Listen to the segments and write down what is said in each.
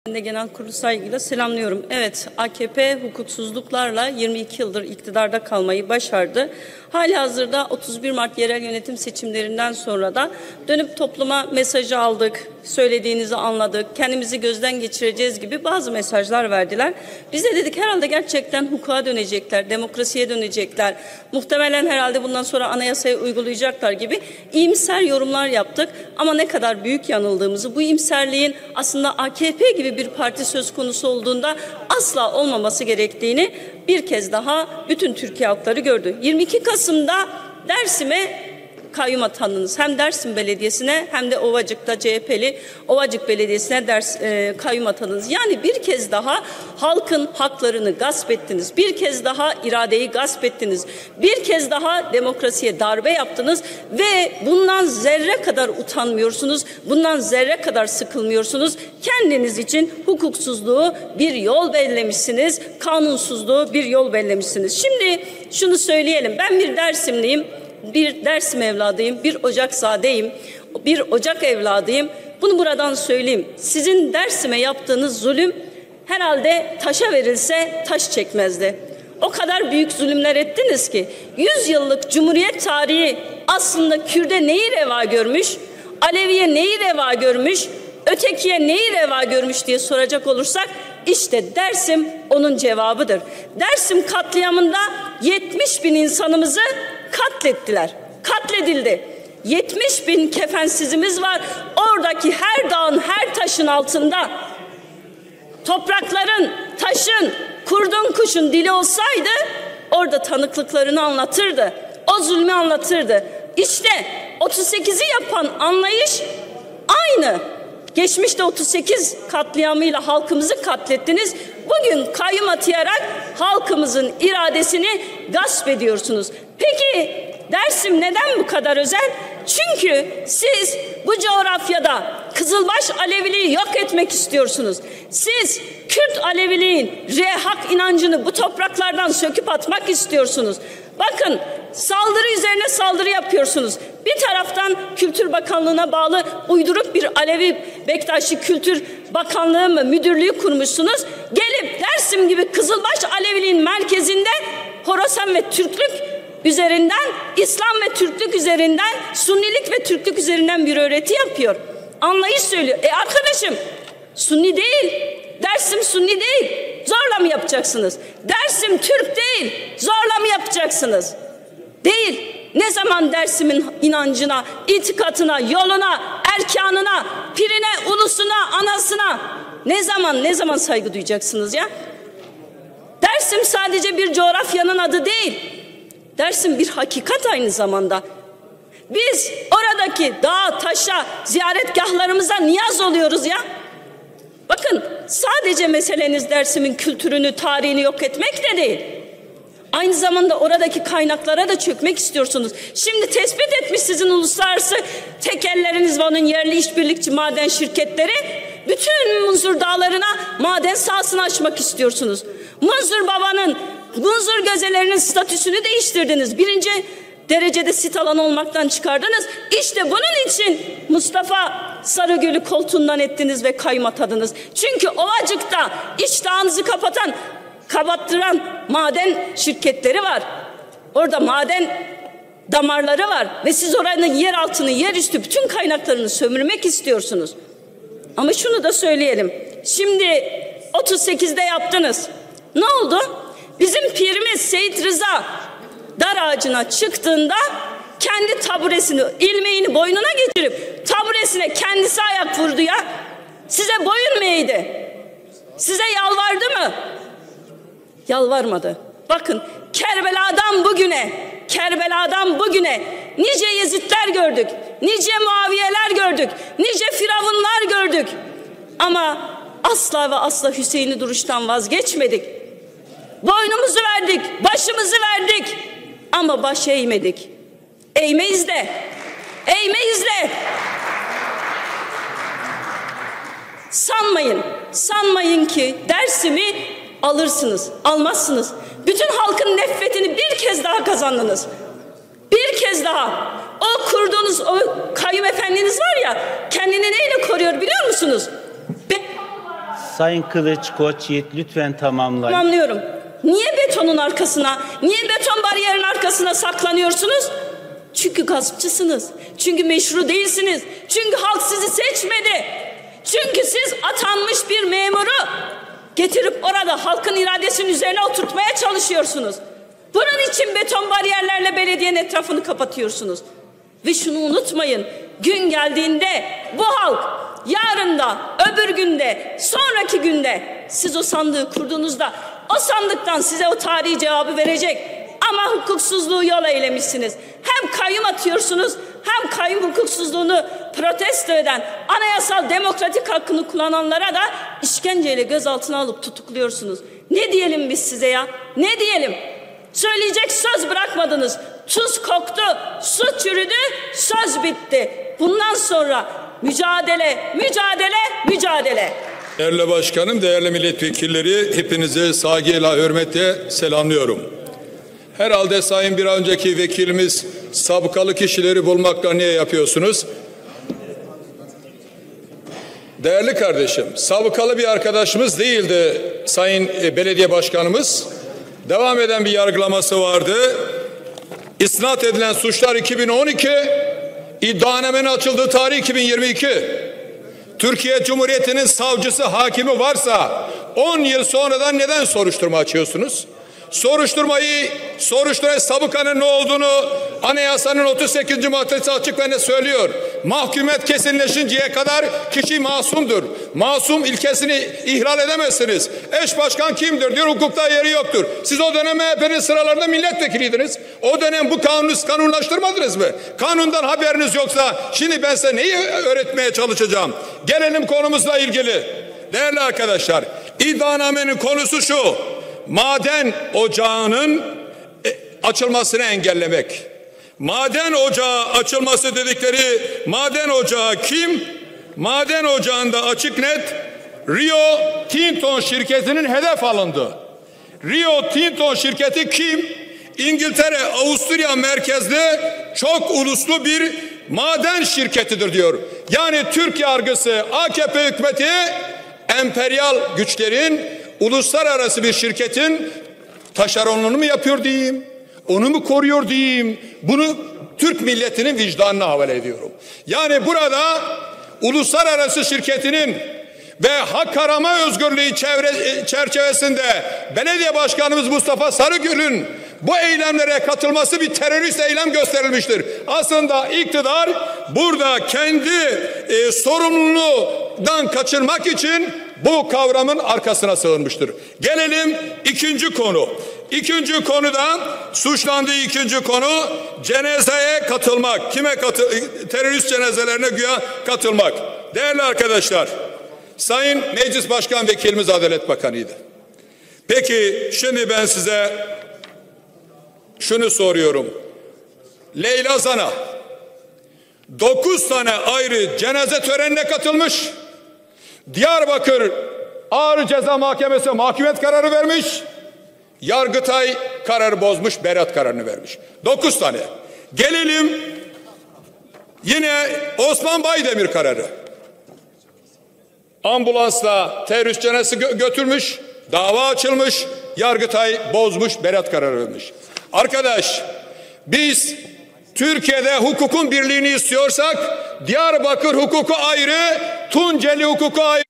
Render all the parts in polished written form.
Ben de genel kurulu saygıyla selamlıyorum. Evet, AKP hukuksuzluklarla 22 yıldır iktidarda kalmayı başardı. Halihazırda 31 Mart yerel yönetim seçimlerinden sonra da dönüp topluma mesajı aldık, söylediğinizi anladık, kendimizi gözden geçireceğiz gibi bazı mesajlar verdiler. Biz de dedik herhalde gerçekten hukuka dönecekler, demokrasiye dönecekler. Muhtemelen herhalde bundan sonra anayasayı uygulayacaklar gibi iyimser yorumlar yaptık. Ama ne kadar büyük yanıldığımızı, bu iyimserliğin aslında AKP gibi bir parti söz konusu olduğunda asla olmaması gerektiğini bir kez daha bütün Türkiye halkları gördü. 22 Kasım'da Dersim'e kayyum atandınız. Hem Dersim Belediyesi'ne hem de Ovacık'ta CHP'li Ovacık Belediyesi'ne kayyum atandınız. Yani bir kez daha halkın haklarını gasp ettiniz. Bir kez daha iradeyi gasp ettiniz. Bir kez daha demokrasiye darbe yaptınız ve bundan zerre kadar utanmıyorsunuz. Bundan zerre kadar sıkılmıyorsunuz. Kendiniz için hukuksuzluğu bir yol bellemişsiniz. Kanunsuzluğu bir yol bellemişsiniz. Şimdi şunu söyleyelim. Ben bir Dersimliyim. Bir Dersim evladıyım, bir Ocakzadeyim, bir Ocak evladıyım. Bunu buradan söyleyeyim. Sizin Dersim'e yaptığınız zulüm herhalde taşa verilse taş çekmezdi. O kadar büyük zulümler ettiniz ki 100 yıllık Cumhuriyet tarihi aslında Kürt'e neyi reva görmüş, Alevi'ye neyi reva görmüş, ötekiye neyi reva görmüş diye soracak olursak işte Dersim onun cevabıdır. Dersim katliamında 70 bin insanımızı katlettiler. Katledildi. 70 bin kefensizimiz var. Oradaki her dağın, her taşın altında toprakların, taşın, kurdun kuşun dili olsaydı orada tanıklıklarını anlatırdı. O zulmü anlatırdı. İşte 38'i yapan anlayış aynı. Geçmişte 38 katliamıyla halkımızı katlettiniz. Bugün kayyum atayarak halkımızın iradesini gasp ediyorsunuz. Peki Dersim neden bu kadar özel? Çünkü siz bu coğrafyada Kızılbaş Aleviliği yok etmek istiyorsunuz. Siz Kürt Aleviliğin hak inancını bu topraklardan söküp atmak istiyorsunuz. Bakın saldırı üzerine saldırı yapıyorsunuz. Bir taraftan Kültür Bakanlığı'na bağlı uyduruk bir Alevi Bektaşi Kültür Bakanlığı mı müdürlüğü kurmuşsunuz. Gelip Dersim gibi Kızılbaş Aleviliğin merkezinde Horasan ve Türklük üzerinden, İslam ve Türklük üzerinden, Sunnilik ve Türklük üzerinden bir öğreti yapıyor. Anlayış söylüyor. Arkadaşım Sunni değil, Dersim Sunni değil. Zorla mı yapacaksınız? Dersim Türk değil, zorla mı yapacaksınız? Değil. Ne zaman Dersim'in inancına, itikatına, yoluna, erkanına, pirine, ulusuna, anasına ne zaman saygı duyacaksınız ya? Dersim sadece bir coğrafyanın adı değil. Dersim bir hakikat aynı zamanda. Biz oradaki dağa, taşa, ziyaretgahlarımıza niyaz oluyoruz ya. Bakın sadece meseleniz Dersim'in kültürünü, tarihini yok etmek de değil. Aynı zamanda oradaki kaynaklara da çökmek istiyorsunuz. Şimdi tespit etmiş sizin uluslararası tekelleriniz ve onun yerli işbirlikçi maden şirketleri. Bütün Munzur dağlarına maden sahasını açmak istiyorsunuz. Munzur Baba'nın, Munzur gözelerinin statüsünü değiştirdiniz. Birinci derecede sit alanı olmaktan çıkardınız. İşte bunun için Mustafa Sarıgül'ü koltuğundan ettiniz ve kayyum atadınız. Çünkü Ovacık'ta iştahınızı kapattıran maden şirketleri var. Orada maden damarları var ve siz oranın yer altını, yer üstü bütün kaynaklarını sömürmek istiyorsunuz. Ama şunu da söyleyelim. Şimdi 38'de yaptınız. Ne oldu? Bizim pirimiz Seyit Rıza dar ağacına çıktığında kendi taburesini, ilmeğini boynuna geçirip taburesine kendisi ayak vurdu ya. Size boyun mu eğdi? Size yalvardı mı? Yalvarmadı. Bakın Kerbela'dan bugüne nice Yezidler gördük, nice Muaviyeler gördük, nice Firavunlar gördük. Ama asla ve asla Hüseyin'i duruştan vazgeçmedik. Boynumuzu verdik, başımızı verdik ama baş eğmedik. Eğmeyiz de. Sanmayın ki Dersim'i alırsınız, almazsınız. Bütün halkın nefretini bir kez daha kazandınız. Bir kez daha. O kurduğunuz o kayyum efendiniz var ya, kendini neyle koruyor biliyor musunuz? Sayın Kılıç, Koçyiğit lütfen tamamlayın. Tamamlıyorum. Niye betonun arkasına, niye beton bariyerin arkasına saklanıyorsunuz? Çünkü gaspçısınız. Çünkü meşru değilsiniz. Çünkü halk sizi seçmedi. Çünkü siz atanmış bir memuru getirip orada halkın iradesinin üzerine oturtmaya çalışıyorsunuz. Bunun için beton bariyerlerle belediyenin etrafını kapatıyorsunuz. Ve şunu unutmayın. Gün geldiğinde bu halk yarın da, öbür günde, sonraki günde siz o sandığı kurduğunuzda o sandıktan size o tarihi cevabı verecek. Ama hukuksuzluğu yol eylemişsiniz. Hem kayyum atıyorsunuz, hem kayyum hukuksuzluğunu protesto eden, anayasal demokratik hakkını kullananlara da işkenceyle gözaltına alıp tutukluyorsunuz. Ne diyelim biz size ya? Ne diyelim? Söyleyecek söz bırakmadınız. Tuz koktu, su çürüdü, söz bitti. Bundan sonra mücadele, mücadele, mücadele. Değerli başkanım, değerli milletvekilleri, hepinizi saygıyla, hürmetle selamlıyorum. Herhalde sayın bir önceki vekilimiz sabıkalı kişileri bulmakla niye yapıyorsunuz? Değerli kardeşim, sabıkalı bir arkadaşımız değildi sayın belediye başkanımız. Devam eden bir yargılaması vardı. İsnat edilen suçlar 2012, iddianamenin açıldığı tarih 2022. Türkiye Cumhuriyeti'nin savcısı, hakimi varsa 10 yıl sonradan neden soruşturma açıyorsunuz? Soruşturmayı sabıkanın ne olduğunu anayasanın 38. maddesi açık ve net söylüyor. Mahkumiyet kesinleşinceye kadar kişi masumdur. Masum ilkesini ihlal edemezsiniz. Eş başkan kimdir diyor, hukukta yeri yoktur. Siz o dönem MHP'nin sıralarında milletvekiliydiniz. O dönem bu kanunu kanunlaştırmadınız mı? Kanundan haberiniz yoksa şimdi ben size neyi öğretmeye çalışacağım? Gelelim konumuzla ilgili. Değerli arkadaşlar, iddianamenin konusu şu: maden ocağının açılmasını engellemek. Maden ocağı açılması dedikleri maden ocağı kim? Maden ocağında açık net Rio Tinto şirketinin hedef alındı. Rio Tinto şirketi kim? İngiltere, Avusturya merkezli çok uluslu bir maden şirketidir diyor. Yani Türk yargısı, AKP hükümeti emperyal güçlerin uluslararası bir şirketin taşeronluğunu mu yapıyor diyeyim, onu mu koruyor diyeyim, bunu Türk milletinin vicdanına havale ediyorum. Yani burada uluslararası şirketinin ve hak arama özgürlüğü çerçevesinde belediye başkanımız Mustafa Sarıgül'ün bu eylemlere katılması bir terörist eylem gösterilmiştir. Aslında iktidar burada kendi sorumluluğundan kaçırmak için bu kavramın arkasına sığınmıştır. Gelelim ikinci konu. İkinci konuda suçlandığı ikinci konu cenazeye katılmak. Terörist cenazelerine güya katılmak. Değerli arkadaşlar, Sayın Meclis Başkan Vekilimiz Adalet Bakanı'ydı. Peki şimdi ben size şunu soruyorum. Leyla Zana 9 tane ayrı cenaze törenine katılmış. Diyarbakır Ağır Ceza Mahkemesi mahkumiyet kararı vermiş. Yargıtay kararı bozmuş, beraat kararını vermiş. 9 tane. Gelelim yine Osman Baydemir kararı. Ambulansla terörist cenazesi götürmüş, dava açılmış, Yargıtay bozmuş, beraat kararı vermiş. Arkadaş, biz Türkiye'de hukukun birliğini istiyorsak Diyarbakır hukuku ayrı, Tunceli hukuku ayrı.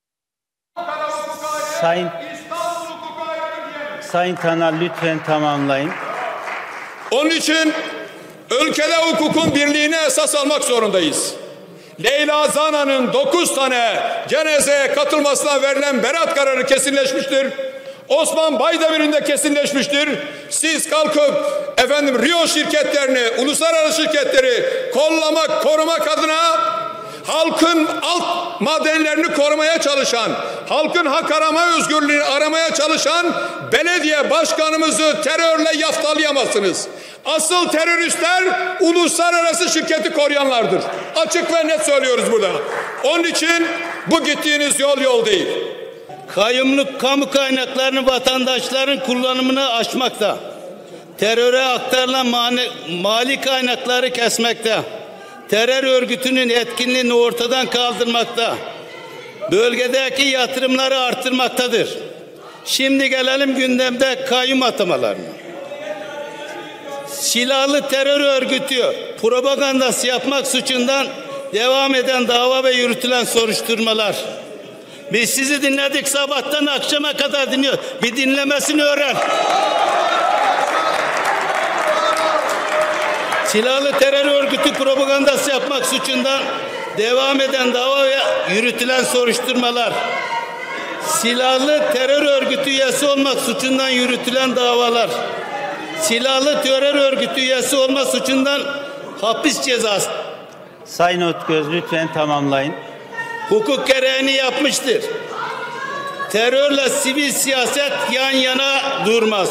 Sayın Taner lütfen tamamlayın. Onun için ülkede hukukun birliğine esas almak zorundayız. Leyla Zana'nın 9 tane cenazeye katılmasına verilen beraat kararı kesinleşmiştir. Osman Baydemir'in de kesinleşmiştir. Siz kalkıp Rio şirketlerini, uluslararası şirketleri kollamak, korumak adına halkın alt madenlerini korumaya çalışan, halkın hak arama özgürlüğünü aramaya çalışan belediye başkanımızı terörle yaftalayamazsınız. Asıl teröristler uluslararası şirketi koruyanlardır. Açık ve net söylüyoruz burada. Onun için bu gittiğiniz yol değil. Kayyumluk kamu kaynaklarını vatandaşların kullanımını aşmakta. Teröre aktarılan mali kaynakları kesmekte. Terör örgütünün etkinliğini ortadan kaldırmakta. bölgedeki yatırımları artırmaktadır. Şimdi gelelim gündemde kayyum atamalarına. Silahlı terör örgütü propagandası yapmak suçundan devam eden dava ve yürütülen soruşturmalar. Biz sizi dinledik, sabahtan akşama kadar dinliyor. Bir dinlemesini öğren. Silahlı terör örgütü propagandası yapmak suçundan devam eden dava ve yürütülen soruşturmalar. Silahlı terör örgütü üyesi olmak suçundan yürütülen davalar. Silahlı terör örgütü üyesi olma suçundan hapis cezası. Sayın Ötgöz lütfen tamamlayın. Hukuk gereğini yapmıştır. Terörle sivil siyaset yan yana durmaz.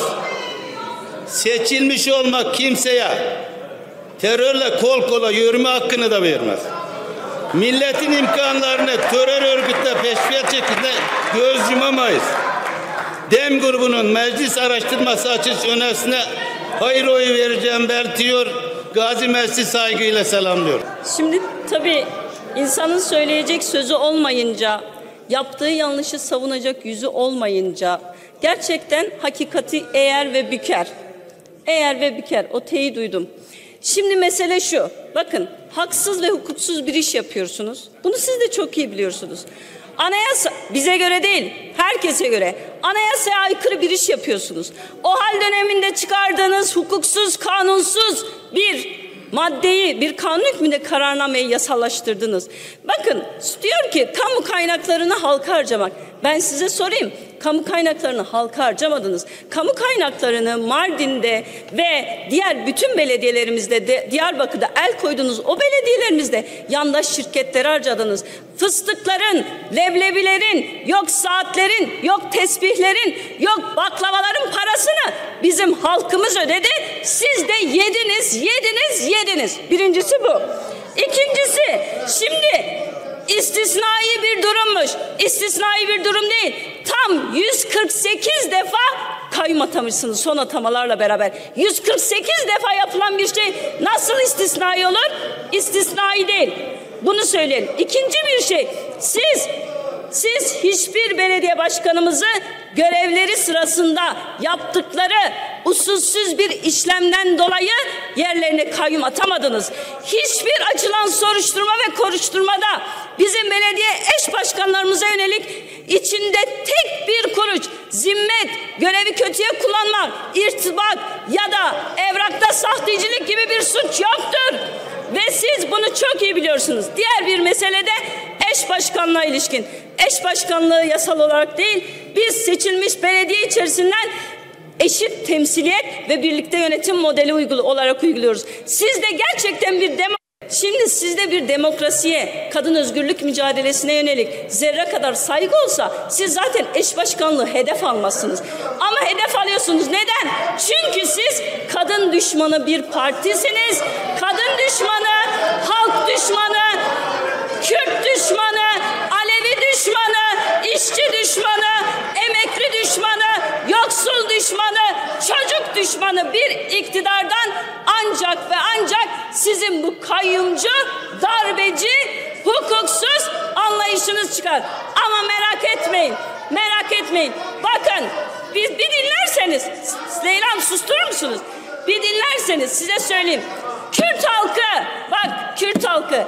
Seçilmiş olmak kimseye terörle kol kola yürüme hakkını da vermez. Milletin imkanlarını terör örgütle peşkeş şekilde göz yumamayız. DEM grubunun meclis araştırması açış önerisine hayır oyu vereceğim belirtiyor. Gazi Meclisi saygıyla selamlıyor. Şimdi tabii insanın söyleyecek sözü olmayınca, yaptığı yanlışı savunacak yüzü olmayınca gerçekten hakikati eğer ve büker. Eğer ve büker. O teyi duydum. Şimdi mesele şu. Bakın, haksız ve hukuksuz bir iş yapıyorsunuz. Bunu siz de çok iyi biliyorsunuz. Anayasa bize göre değil, herkese göre anayasaya aykırı bir iş yapıyorsunuz. O hal döneminde çıkardığınız hukuksuz, kanunsuz bir maddeyi, bir kanun hükmünde kararnameyi yasallaştırdınız. Bakın, diyor ki kamu kaynaklarını halka harcamak. Ben size sorayım, kamu kaynaklarını halka harcamadınız. Kamu kaynaklarını Mardin'de ve diğer bütün belediyelerimizde, Diyarbakır'da el koyduğunuz o belediyelerimizde yandaş şirketleri harcadınız. Fıstıkların, leblebilerin, yok saatlerin, yok tesbihlerin, yok baklavaların parasını bizim halkımız ödedi. Siz de yediniz. Birincisi bu. İkincisi, şimdi istisnai bir durummuş. İstisnai bir durum değil. Tam 148 defa kayyum atamışsınız son atamalarla beraber. 148 defa yapılan bir şey nasıl istisnai olur? İstisnai değil. Bunu söyleyelim. İkinci bir şey. Siz hiçbir belediye başkanımızı görevleri sırasında yaptıkları usulsüz bir işlemden dolayı yerlerine kayyum atamadınız. Hiçbir açılan soruşturma ve soruşturmada bizim belediye eş başkanlarımıza yönelik içinde tek bir kuruş zimmet, görevi kötüye kullanmak, irtibat ya da evrakta sahtecilik gibi bir suç yoktur. Ve siz bunu çok iyi biliyorsunuz. Diğer bir meselede eş başkanlığa ilişkin. Eş başkanlığı yasal olarak değil, biz seçilmiş belediye içerisinden eşit temsiliyet ve birlikte yönetim modeli olarak uyguluyoruz. Siz de gerçekten şimdi sizde bir demokrasiye, kadın özgürlük mücadelesine yönelik zerre kadar saygı olsa siz zaten eş başkanlığı hedef almazsınız. Ama hedef alıyorsunuz. Neden? Çünkü siz kadın düşmanı bir partisiniz. Kadın düşmanı, halk düşmanı, Kürt düşmanı, Alevi düşmanı, işçi düşmanı, emekli düşmanı, yoksul düşmanı, çocuk düşmanı bir iktidardan ancak ve ancak sizin bu kayyumcu, darbeci, hukuksuz anlayışınız çıkar. Ama merak etmeyin. Bakın, bir dinlerseniz, Leyla susturur musunuz? Bir dinlerseniz size söyleyeyim. Kürt halkı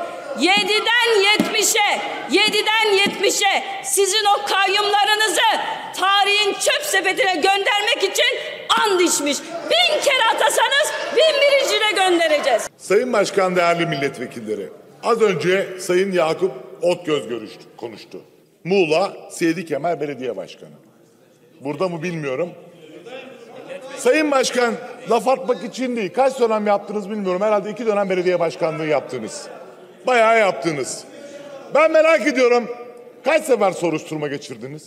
7'den 70'e sizin o kayyumlarınızı tarihin çöp sepetine göndermek için and içmiş. 1000 kere atasanız 1001'ine göndereceğiz. Sayın Başkan, değerli milletvekilleri, az önce Sayın Yakup Otgöz konuştu. Muğla Seydi Kemal Belediye Başkanı. Burada mı bilmiyorum. Sayın Başkan, laf atmak için değil, kaç dönem yaptınız bilmiyorum. Herhalde 2 dönem belediye başkanlığı yaptınız. Bayağı yaptınız. Ben merak ediyorum, kaç sefer soruşturma geçirdiniz?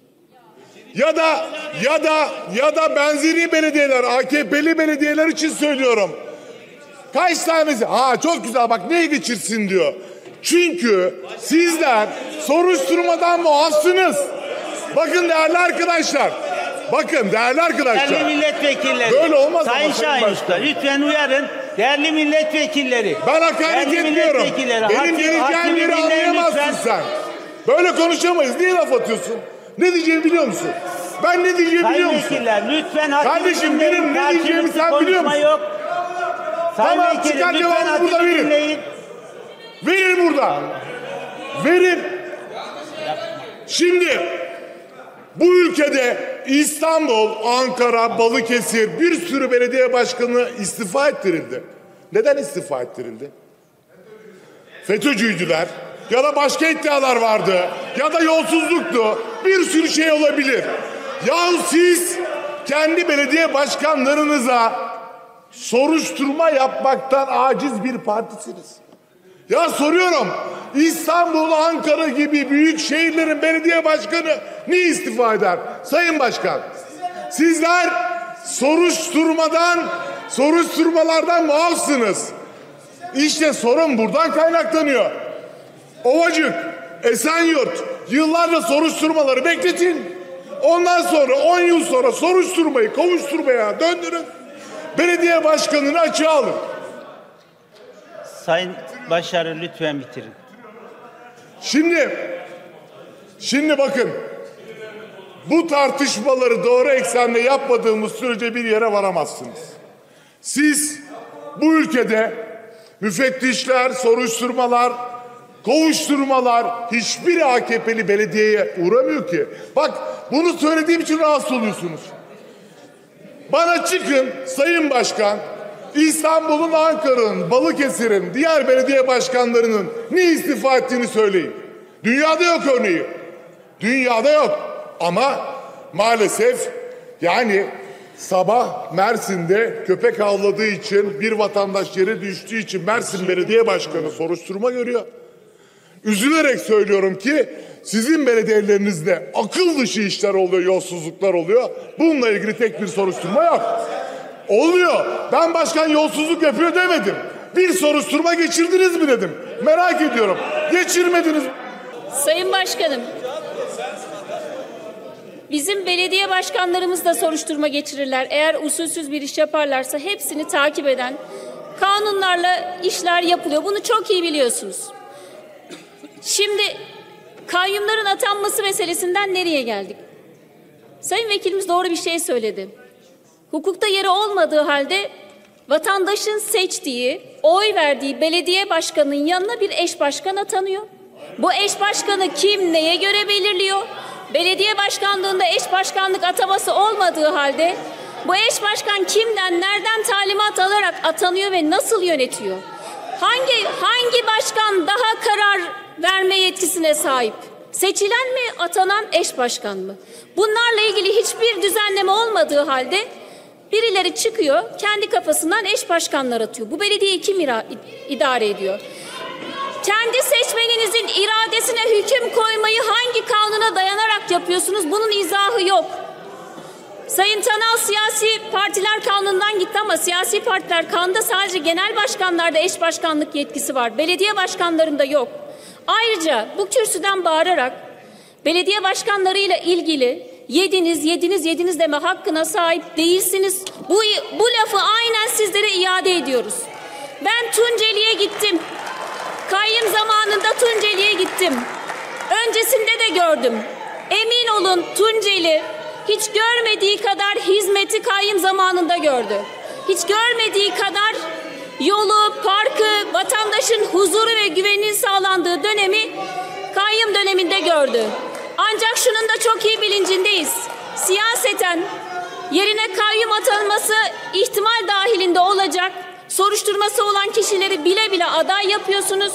Ya da benzeri belediyeler, AKP'li belediyeler için söylüyorum. Kaç tanesi? Çok güzel, bak neyi geçirsin diyor. Çünkü sizler soruşturmadan muafsınız. Bakın değerli arkadaşlar. Değerli milletvekilleri. Böyle olmaz Sayın ama Sayın Şahin Usta, lütfen uyarın. Değerli milletvekilleri. Ben hakaret etmiyorum. Benim geleceğim yeri anlayamazsın sen. Böyle konuşamayız. Niye laf atıyorsun? Ne diyeceğimi biliyor musun? Ben ne diyeceğimi biliyor musun? Sayın vekiller lütfen Kardeşim benim ne diyeceğimi sen biliyor musun? Yok. Sayın Tamam, vekilim çıkar lütfen cevabını burada haddini verin. dinleyin. Verin burada. Verin. Şimdi bu ülkede İstanbul, Ankara, Balıkesir bir sürü belediye başkanı istifa ettirildi. Neden istifa ettirildi? FETÖ'cüydüler ya da başka iddialar vardı ya da yolsuzluktu. Bir sürü şey olabilir. Yahu siz kendi belediye başkanlarınıza soruşturma yapmaktan aciz bir partisiniz. Ya soruyorum, İstanbul, Ankara gibi büyük şehirlerin belediye başkanı niye istifa eder? Sayın Başkan, sizler soruşturmalardan muafsınız. İşte sorun buradan kaynaklanıyor. Ovacık, Esenyurt yıllarca soruşturmaları bekletin. Ondan sonra 10 yıl sonra soruşturmayı kovuşturmaya döndürün. Belediye başkanını açığa alın. Sayın Başarı lütfen bitirin. Şimdi bakın. Bu tartışmaları doğru eksende yapmadığımız sürece bir yere varamazsınız. Siz bu ülkede müfettişler, soruşturmalar, kovuşturmalar hiçbir AKP'li belediyeye uğramıyor ki. Bak bunu söylediğim için rahatsız oluyorsunuz. Bana çıkın Sayın Başkan, İstanbul'un, Ankara'nın, Balıkesir'in, diğer belediye başkanlarının niye istifa ettiğini söyleyin. Dünyada yok örneği. Dünyada yok. Ama maalesef yani sabah Mersin'de köpek havladığı için bir vatandaş yere düştüğü için Mersin Belediye Başkanı soruşturma görüyor. Üzülerek söylüyorum ki sizin belediyelerinizde akıl dışı işler oluyor, yolsuzluklar oluyor. Bununla ilgili tek bir soruşturma yok. Olmuyor. Ben başkan yolsuzluk yapıyor demedim. Bir soruşturma geçirdiniz mi dedim. Merak ediyorum. Geçirmediniz. Sayın Başkanım, bizim belediye başkanlarımız da soruşturma geçirirler. Eğer usulsüz bir iş yaparlarsa hepsini takip eden kanunlarla işler yapılıyor. Bunu çok iyi biliyorsunuz. Şimdi kayyumların atanması meselesinden nereye geldik? Sayın Vekilimiz doğru bir şey söyledi. Hukukta yeri olmadığı halde vatandaşın seçtiği, oy verdiği belediye başkanının yanına bir eş başkan atanıyor. Bu eş başkanı kim, neye göre belirliyor? Belediye başkanlığında eş başkanlık ataması olmadığı halde bu eş başkan kimden, nereden talimat alarak atanıyor ve nasıl yönetiyor? Hangi başkan daha karar verme yetkisine sahip? Seçilen mi, atanan eş başkan mı? Bunlarla ilgili hiçbir düzenleme olmadığı halde birileri çıkıyor, kendi kafasından eş başkanlar atıyor. Bu belediyeyi kim idare ediyor? Kendi seçmeninizin iradesine hüküm koymayı hangi kanuna dayanarak yapıyorsunuz? Bunun izahı yok. Sayın Tanal siyasi partiler kanunundan gitti ama siyasi partiler kanunda sadece genel başkanlarda eş başkanlık yetkisi var. Belediye başkanlarında yok. Ayrıca bu kürsüden bağırarak belediye başkanlarıyla ilgili yediniz deme hakkına sahip değilsiniz. Bu lafı aynen sizlere iade ediyoruz. Ben Tunceli'ye gittim. Kayyım zamanında Tunceli'ye gittim. Öncesinde de gördüm. Emin olun Tunceli hiç görmediği kadar hizmeti kayyım zamanında gördü. Hiç görmediği kadar yolu, parkı, vatandaşın huzuru ve güveninin sağlandığı dönemi kayyım döneminde gördü. Ancak şunun da çok iyi bilincindeyiz. Siyaseten yerine kayyum atanması ihtimal dahilinde olacak soruşturması olan kişileri bile bile aday yapıyorsunuz.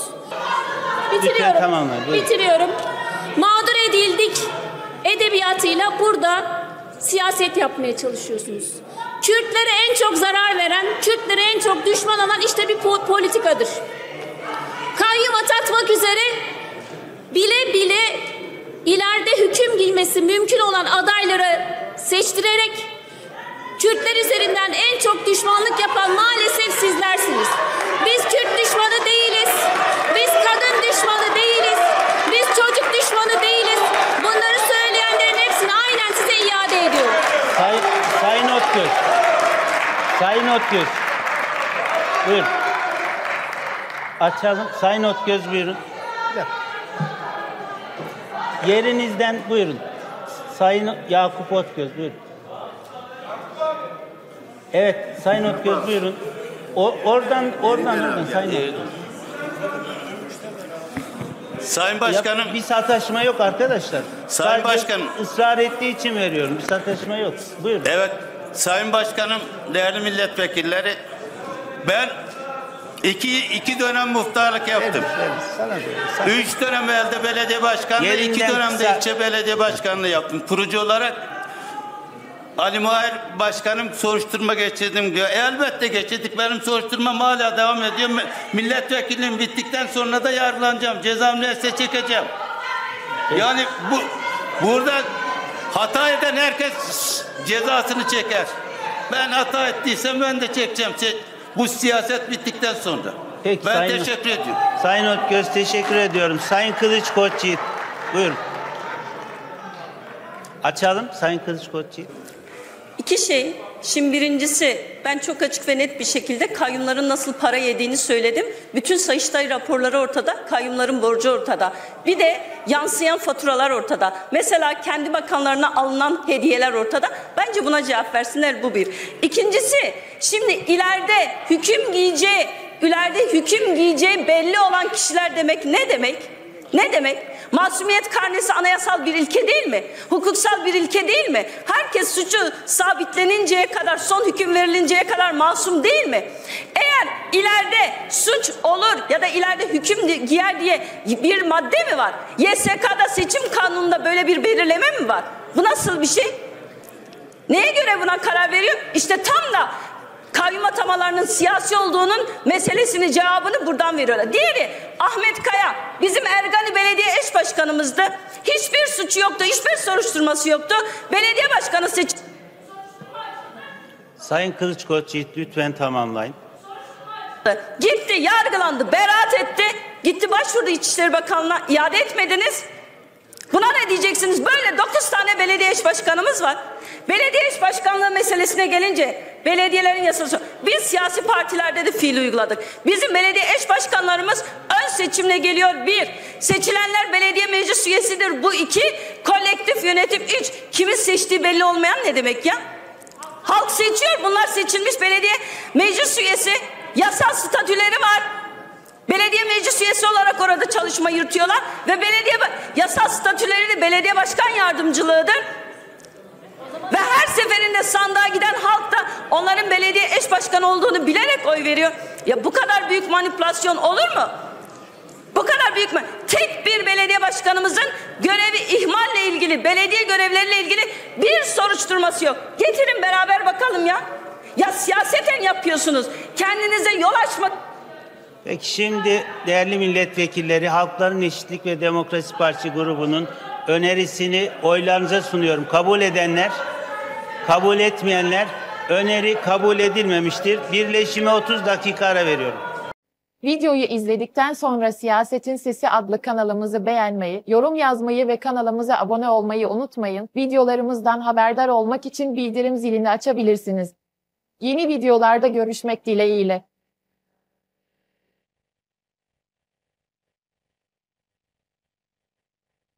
Bitiriyorum. Mağdur edildik edebiyatıyla burada siyaset yapmaya çalışıyorsunuz. Kürtlere en çok zarar veren, Kürtlere en çok düşman olan işte bir politikadır. Kayyum atatmak üzere bile bile ileride hüküm giymesi mümkün olan adayları seçtirerek Kürtler üzerinden en çok düşmanlık yapan maalesef sizlersiniz. Biz Kürt düşmanı değiliz. Biz kadın düşmanı değiliz. Biz çocuk düşmanı değiliz. Bunları söyleyenlerin hepsini aynen size iade ediyorum. Sayın Otgöz. Buyurun. Açalım. Sayın Otgöz buyurun. Yerinizden buyurun. Sayın Yakup Otgöz buyurun. Evet Sayın Otgöz buyurun. Oradan Sayın Otgöz. Sayın Başkanım, Bir sataşma yok arkadaşlar. Sayın Sadece Başkanım. ısrar ettiği için veriyorum. Bir sataşma yok. Buyurun. evet, Sayın Başkanım, değerli milletvekilleri, ben iki dönem muhtarlık yaptım. Sana diyorum. 3 dönem elde belediye başkanlığı, 2 Yerinden dönemde kısa- ilçe belediye başkanlığı yaptım. Kurucu olarak Ali Mahir Başkanım soruşturma geçirdim diyor. Elbette geçirdik. Benim soruşturmam hala devam ediyor. Milletvekilliğim bittikten sonra da yargılanacağım. Ceza müesseseye çekeceğim. Yani burada hata eden herkes cezasını çeker. Ben hata ettiysem ben de çekeceğim. Bu siyaset bittikten sonra. Peki, ben Sayın- teşekkür ediyorum. Sayın Otgöz teşekkür ediyorum. Sayın Kılıç Koçyiğit buyurun. Açalım Sayın Kılıç Koçyiğit. İki şey. Şimdi birincisi, ben çok açık ve net bir şekilde kayyumların nasıl para yediğini söyledim. Bütün Sayıştay raporları ortada, kayyumların borcu ortada. Bir de yansıyan faturalar ortada. Mesela kendi bakanlarına alınan hediyeler ortada. Bence buna cevap versinler, bu bir. İkincisi, şimdi ileride hüküm giyeceği belli olan kişiler demek ne demek? Ne demek? Masumiyet karnesi anayasal bir ilke değil mi? Hukuksal bir ilke değil mi? Herkes suçu sabitleninceye kadar, son hüküm verilinceye kadar masum değil mi? Eğer ileride suç olur ya da ileride hüküm giyer diye bir madde mi var? YSK'da, seçim kanununda böyle bir belirleme mi var? Bu nasıl bir şey? Neye göre buna karar veriyor? İşte tam da kayyum atamalarının siyasi olduğunun meselesini, cevabını buradan veriyorlar. Diğeri Ahmet Kaya, bizim Ergani Belediye Eş Başkanımızdı. Hiçbir suçu yoktu, hiçbir soruşturması yoktu. Belediye başkanı Sayın Kılıç Koçyiğit lütfen tamamlayın. gitti, yargılandı, beraat etti. Gitti başvurdu İçişleri Bakanlığı'na, iade etmediniz. Buna ne diyeceksiniz? Böyle 9 tane belediye eş başkanımız var. Belediye eş başkanlığı meselesine gelince belediyelerin yasası. Biz siyasi partilerde de fiil uyguladık. Bizim belediye eş başkanlarımız ön seçimle geliyor. 1. Seçilenler belediye meclis üyesidir. Bu 2. Kolektif yönetim. 3. Kimin seçtiği belli olmayan ne demek ya? Halk seçiyor. Bunlar seçilmiş belediye meclis üyesi. Yasal statüleri var. Belediye meclis üyesi olarak orada çalışma yürütüyorlar ve yasal statüleri de belediye başkan yardımcılığıdır. Ve her seferinde sandığa giden halk da onların belediye eş başkanı olduğunu bilerek oy veriyor. Ya bu kadar büyük manipülasyon olur mu? Bu kadar büyük mü? Tek bir belediye başkanımızın görevi ihmalle ilgili, belediye görevleriyle ilgili bir soruşturması yok. Getirin beraber bakalım ya. Ya siyaseten yapıyorsunuz. Kendinize yol açmak. Peki şimdi değerli milletvekilleri, Halkların Eşitlik ve Demokrasi Partisi grubunun önerisini oylarınıza sunuyorum. Kabul edenler, kabul etmeyenler, öneri kabul edilmemiştir. Birleşime 30 dakika ara veriyorum. Videoyu izledikten sonra Siyasetin Sesi adlı kanalımızı beğenmeyi, yorum yazmayı ve kanalımıza abone olmayı unutmayın. Videolarımızdan haberdar olmak için bildirim zilini açabilirsiniz. Yeni videolarda görüşmek dileğiyle.